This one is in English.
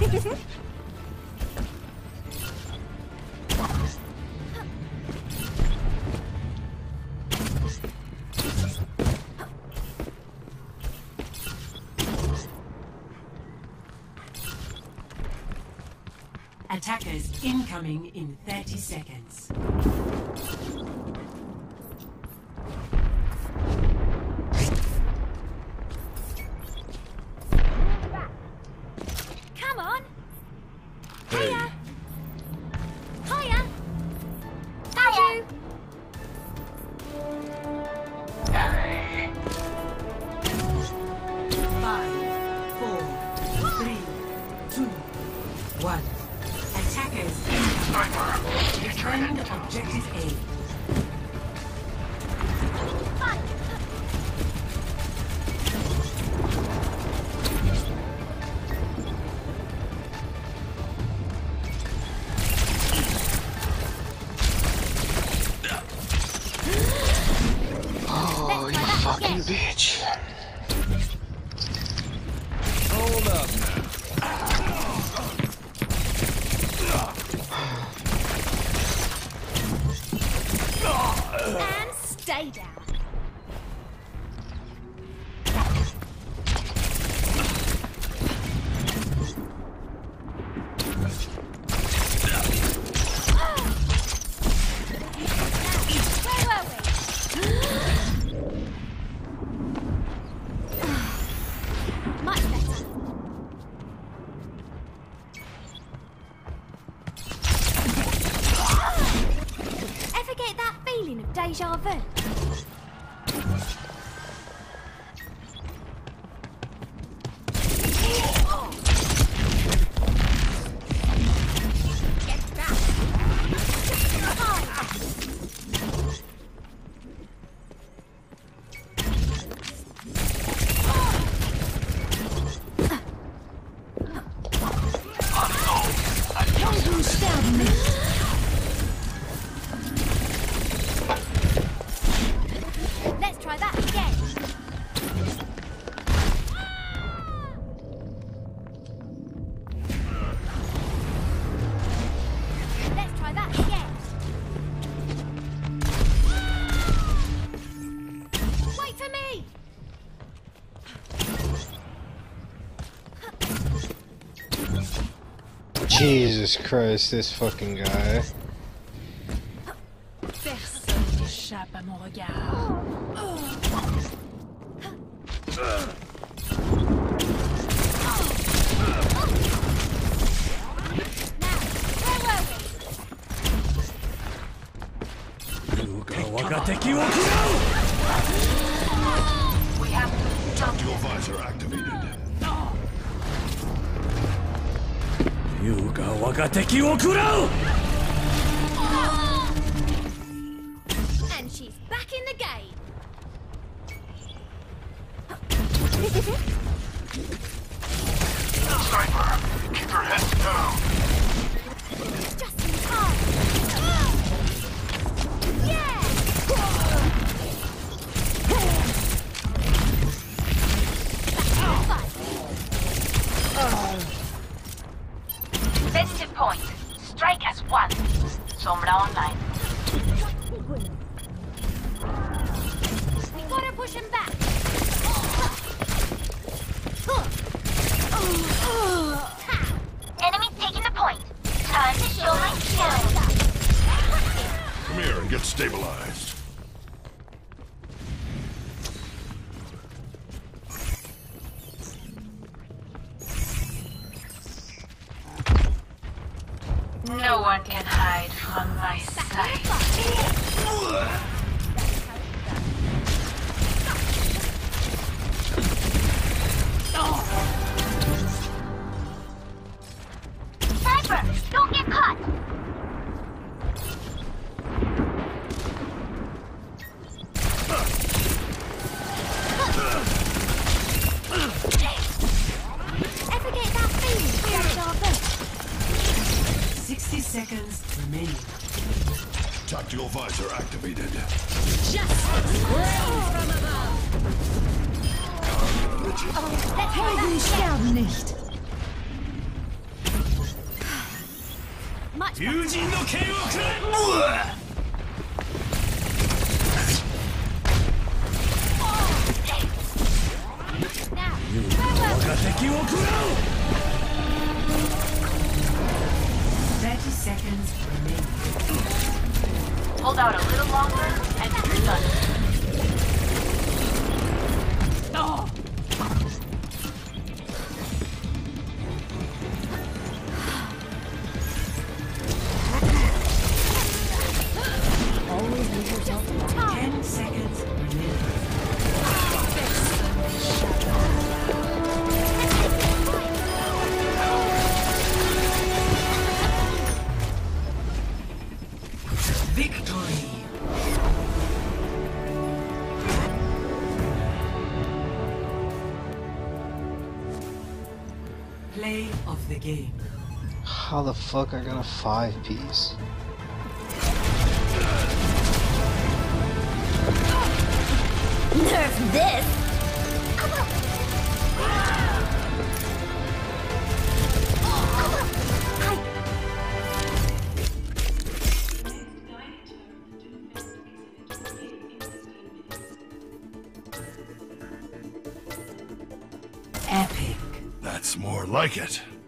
Attackers incoming in 30 seconds. Come on! Hiya! Hiya! Hiya! Five, four, three, two, one. Attackers incoming. Defend objective A. Oh, you fucking bitch. Hold up now. And stay down. Where were we? Much better. Ever get that feeling of deja vu? Get back. Helden sterben nicht. Let's try that again. Let's try that again. Wait for me. Jesus Christ, this fucking guy. Personne n'échappe à mon regard. Tactical visor activated. And she's back in the game. Sniper, keep your heads down. Just in time. Yeah! Sensitive point. Strike has won. Sombra online. We gotta push him back. Enemy taking the point. Time to show my skill. Come here and get stabilized. No one can hide from my sight. Sniper, don't get caught. Ever get that feeling? Deja vu. 60 seconds remaining. Tactical visor activated. Helden sterben nicht. much better. Now, farewell. 30 seconds remaining. Hold out a little longer, and you're done. Always leave yourself in time. 10 seconds remaining. Victory! Play of the game. How the fuck I got a 5-piece? Nerf this! Epic. That's more like it.